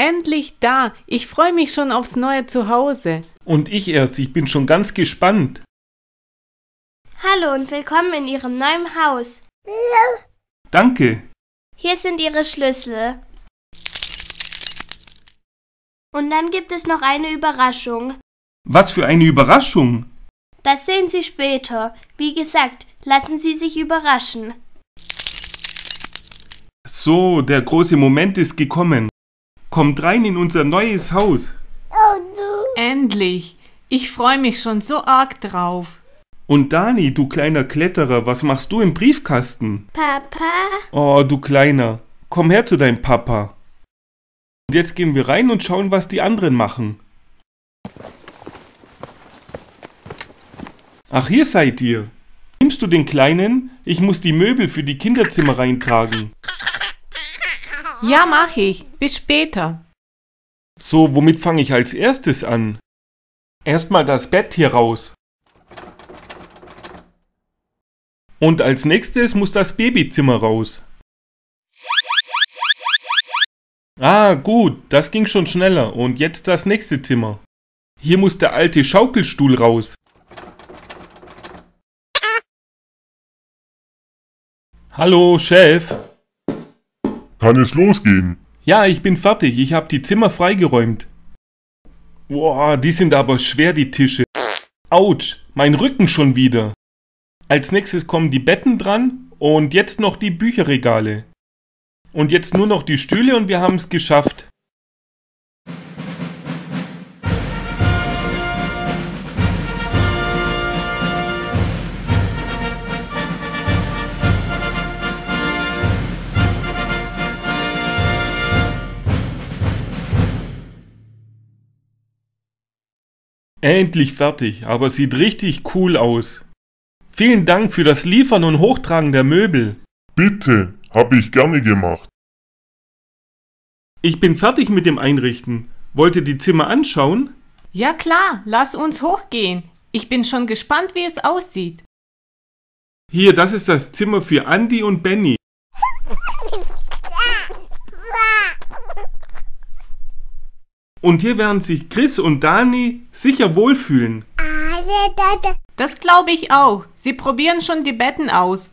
endlich da. Ich freue mich schon aufs neue Zuhause. Und ich erst, ich bin schon ganz gespannt. Hallo und willkommen in Ihrem neuen Haus. Danke. Hier sind Ihre Schlüssel. Und dann gibt es noch eine Überraschung. Was für eine Überraschung. Das sehen Sie später. Wie gesagt, lassen Sie sich überraschen. So, der große Moment ist gekommen. Kommt rein in unser neues Haus. Endlich. Ich freue mich schon so arg drauf. Und Dani, du kleiner Kletterer, was machst du im Briefkasten? Papa? Oh, du Kleiner, komm her zu deinem Papa. Und jetzt gehen wir rein und schauen, was die anderen machen. Ach, hier seid ihr. Nimmst du den Kleinen? Ich muss die Möbel für die Kinderzimmer reintragen. Ja, mach ich. Bis später. So, womit fange ich als erstes an? Erstmal das Bett hier raus. Und als nächstes muss das Babyzimmer raus. Ah, gut, das ging schon schneller. Und jetzt das nächste Zimmer. Hier muss der alte Schaukelstuhl raus. Hallo, Chef. Kann es losgehen? Ja, ich bin fertig. Ich habe die Zimmer freigeräumt. Boah, die sind aber schwer, die Tische. Autsch, mein Rücken schon wieder. Als nächstes kommen die Betten dran und jetzt noch die Bücherregale. Und jetzt nur noch die Stühle und wir haben es geschafft. Endlich fertig, aber sieht richtig cool aus. Vielen Dank für das Liefern und Hochtragen der Möbel. Bitte, habe ich gerne gemacht. Ich bin fertig mit dem Einrichten. Wollt ihr die Zimmer anschauen? Ja klar, lass uns hochgehen. Ich bin schon gespannt, wie es aussieht. Hier, das ist das Zimmer für Andi und Benny. Und hier werden sich Chris und Dani sicher wohlfühlen. Das glaube ich auch. Sie probieren schon die Betten aus.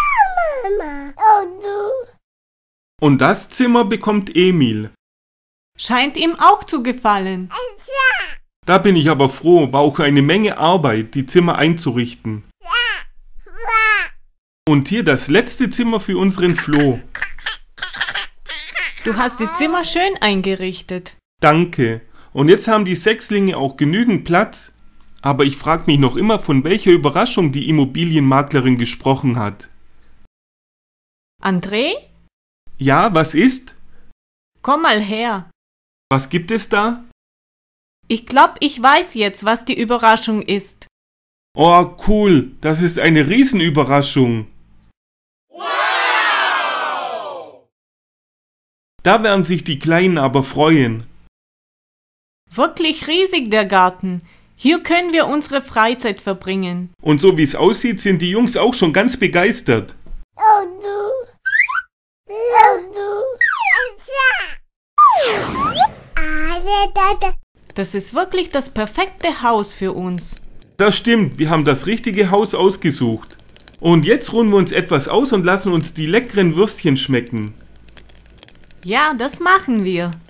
Und das Zimmer bekommt Emil. Scheint ihm auch zu gefallen. Da bin ich aber froh, war auch eine Menge Arbeit, die Zimmer einzurichten. Und hier das letzte Zimmer für unseren Flo. Du hast die Zimmer schön eingerichtet. Danke. Und jetzt haben die Sechslinge auch genügend Platz. Aber ich frage mich noch immer, von welcher Überraschung die Immobilienmaklerin gesprochen hat. André? Ja, was ist? Komm mal her. Was gibt es da? Ich glaube, ich weiß jetzt, was die Überraschung ist. Oh, cool. Das ist eine Riesenüberraschung. Wow! Da werden sich die Kleinen aber freuen. Wirklich riesig der Garten. Hier können wir unsere Freizeit verbringen. Und so wie es aussieht, sind die Jungs auch schon ganz begeistert. Das ist wirklich das perfekte Haus für uns. Das stimmt, wir haben das richtige Haus ausgesucht. Und jetzt ruhen wir uns etwas aus und lassen uns die leckeren Würstchen schmecken. Ja, das machen wir.